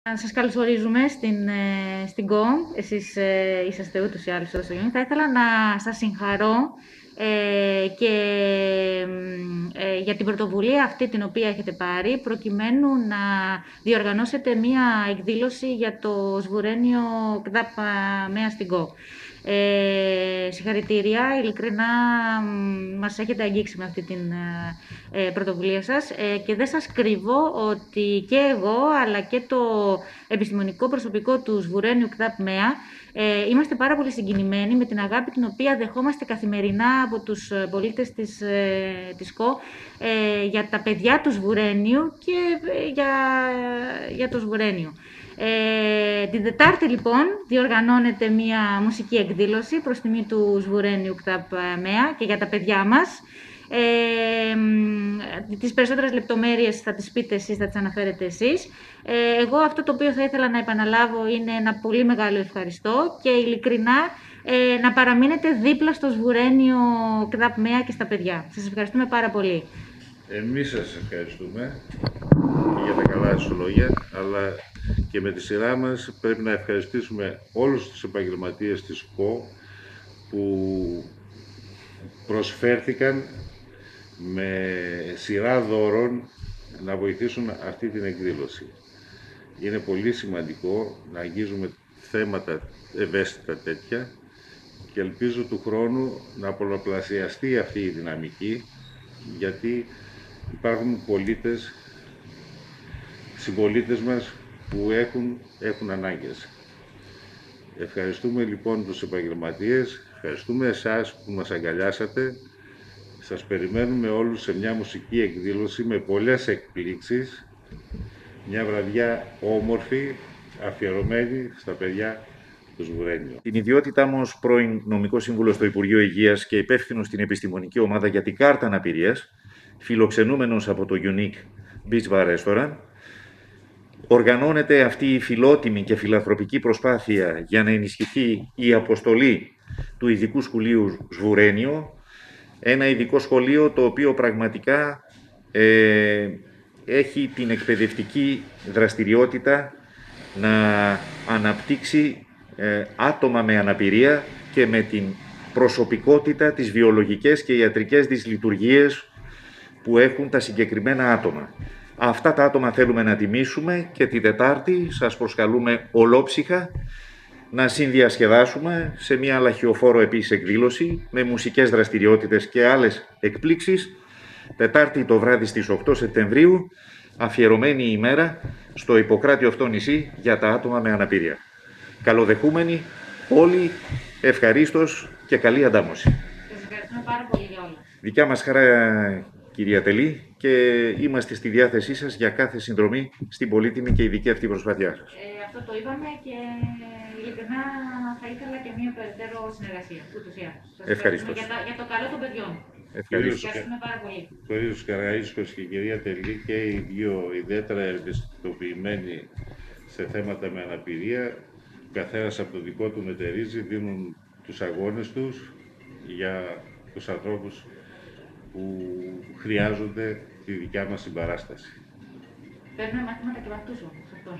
Σας καλωσορίζουμε στην ΚΟΜ. Εσείς είσαστε ούτως ή άλλως εδώ στο Γιονί. Θα ήθελα να σας συγχαρώ και για την πρωτοβουλία αυτή την οποία έχετε πάρει, προκειμένου να διοργανώσετε μία εκδήλωση για το σβουρένιο ΚΔΑΠ ΜΕΑ στην ΚΟ. Συγχαρητήρια, ειλικρινά μας έχετε αγγίξει με αυτή την πρωτοβουλία σας και δεν σας κρύβω ότι και εγώ αλλά και το επιστημονικό προσωπικό του Σβουρένιου ΚΔΑΠ ΜΕΑ είμαστε πάρα πολύ συγκινημένοι με την αγάπη την οποία δεχόμαστε καθημερινά από τους πολίτες της ΚΟ για τα παιδιά του Σβουρένιου και για το Σβουρένιο. Την Τετάρτη λοιπόν διοργανώνεται μια μουσική εκδήλωση προς τιμή του Σβουρένιου ΚΔΑΠ ΜΕΑ και για τα παιδιά μας. Τις περισσότερες λεπτομέρειες θα τις πείτε εσείς, θα τις αναφέρετε εσείς. Εγώ αυτό το οποίο θα ήθελα να επαναλάβω είναι ένα πολύ μεγάλο ευχαριστώ και ειλικρινά να παραμείνετε δίπλα στο Σβουρένιο ΚΔΑΠ ΜΕΑ και στα παιδιά. Σας ευχαριστούμε πάρα πολύ. Εμείς σας ευχαριστούμε για τα καλά σου λόγια, αλλά και με τη σειρά μας πρέπει να ευχαριστήσουμε όλους τους επαγγελματίες της ΚΟ που προσφέρθηκαν με σειρά δώρων να βοηθήσουν αυτή την εκδήλωση. Είναι πολύ σημαντικό να αγγίζουμε θέματα ευαίσθητα τέτοια και ελπίζω του χρόνου να πολλαπλασιαστεί αυτή η δυναμική, γιατί υπάρχουν πολίτες, συμπολίτες μας που έχουν ανάγκες. Ευχαριστούμε λοιπόν τους επαγγελματίες, ευχαριστούμε εσάς που μας αγκαλιάσατε. Σας περιμένουμε όλους σε μια μουσική εκδήλωση με πολλές εκπλήξεις, μια βραδιά όμορφη, αφιερωμένη στα παιδιά του Σβουρένιου. Την ιδιότητά μου ως πρώην νομικός σύμβουλος στο Υπουργείο Υγείας και υπεύθυνος στην επιστημονική ομάδα για την κάρτα αναπηρίας, φιλοξενούμενος από το Unique Beach Bar Restaurant, οργανώνεται αυτή η φιλότιμη και φιλανθρωπική προσπάθεια για να ενισχυθεί η αποστολή του ειδικού σχολείου Σβουρένιο, ένα ειδικό σχολείο το οποίο πραγματικά έχει την εκπαιδευτική δραστηριότητα να αναπτύξει άτομα με αναπηρία και με την προσωπικότητα, τις βιολογικές και ιατρικές δυσλειτουργίες που έχουν τα συγκεκριμένα άτομα. Αυτά τα άτομα θέλουμε να τιμήσουμε και τη Τετάρτη σας προσκαλούμε ολόψυχα να συνδιασκεδάσουμε σε μια λαχιοφόρο επίσης εκδήλωση με μουσικές δραστηριότητες και άλλες εκπλήξεις. Τετάρτη το βράδυ στις 8 Σεπτεμβρίου, αφιερωμένη η ημέρα στο υποκράτειο αυτό νησί για τα άτομα με αναπηρία. Καλοδεχούμενοι όλοι, ευχαρίστως και καλή αντάμωση. Σας ευχαριστούμε πάρα πολύ για όλα. Δικιά μας χαρά, κυρία Τελή, και είμαστε στη διάθεσή σας για κάθε συνδρομή στην πολύτιμη και ειδική αυτή προσπάθειά σας. Αυτό το είπαμε και ειλικρινά θα ήθελα και μια περαιτέρω συνεργασία, ούτως ή άλλως. Σας Ευχαριστώ. Για το καλό των παιδιών. Ευχαριστώ. Ευχαριστούμε πάρα πολύ. Ο κύριος Καραΐσκος και η κυρία Τελή και οι δύο ιδιαίτερα ευαισθητοποιημένοι σε θέματα με αναπηρία, καθένας από το δικό του μετερίζει, δίνουν τους αγώνες τους για τους ανθρώπους που χρειάζονται τη δικιά μας συμπαράσταση. Παίρνουμε μαθήματα και από αυτούς όμως αυτό.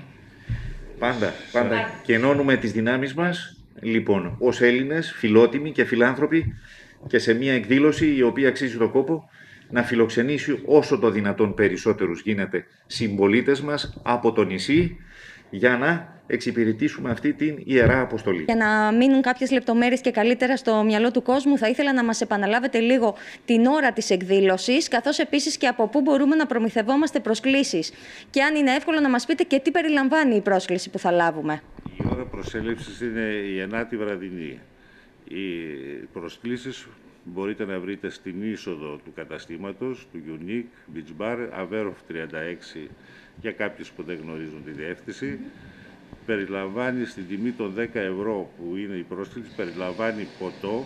Πάντα. Και ενώνουμε τις δυνάμεις μας, λοιπόν, ως Έλληνες, φιλότιμοι και φιλάνθρωποι, και σε μια εκδήλωση η οποία αξίζει τον κόπο να φιλοξενήσει όσο το δυνατόν περισσότερους γίνεται συμπολίτες μας από το νησί, για να εξυπηρετήσουμε αυτή την ιερά αποστολή. Για να μείνουν κάποιες λεπτομέρειες και καλύτερα στο μυαλό του κόσμου, θα ήθελα να μας επαναλάβετε λίγο την ώρα της εκδήλωσης, καθώς επίσης και από πού μπορούμε να προμηθευόμαστε προσκλήσεις. Και αν είναι εύκολο να μας πείτε και τι περιλαμβάνει η πρόσκληση που θα λάβουμε. Η ώρα προσέλευσης είναι η 9η βραδινή. Οι προσκλήσεις μπορείτε να βρείτε στην είσοδο του καταστήματος, του Unique Beach Bar, Αβέροφ 36, για κάποιους που δεν γνωρίζουν τη διεύθυνση. Περιλαμβάνει στην τιμή των 10 ευρώ που είναι η πρόσκληση, περιλαμβάνει ποτό,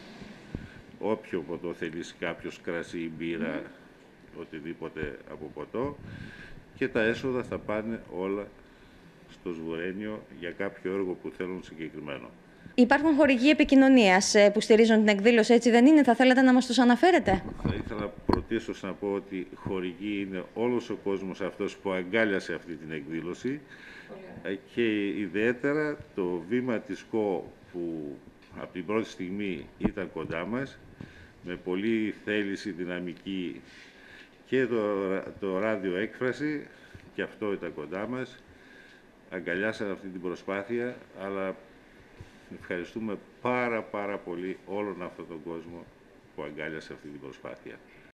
όποιο ποτό θελήσει κάποιος, κρασί, μπύρα, οτιδήποτε από ποτό, και τα έσοδα θα πάνε όλα στο Σβουρένιο για κάποιο έργο που θέλουν συγκεκριμένο. Υπάρχουν χορηγοί επικοινωνίας που στηρίζουν την εκδήλωση, έτσι δεν είναι? Θα θέλατε να μας τους αναφέρετε? Θα ήθελα πρωτίστως να πω ότι χορηγή είναι όλος ο κόσμος αυτός που αγκάλιασε αυτή την εκδήλωση και ιδιαίτερα το βήμα της ΚΟ που από την πρώτη στιγμή ήταν κοντά μας, με πολύ θέληση, δυναμική, και το ράδιο έκφραση, και αυτό ήταν κοντά μας. Αγκαλιάσαν αυτή την προσπάθεια, αλλά ευχαριστούμε πάρα πολύ όλον αυτόν τον κόσμο που αγκάλιασε αυτή την προσπάθεια.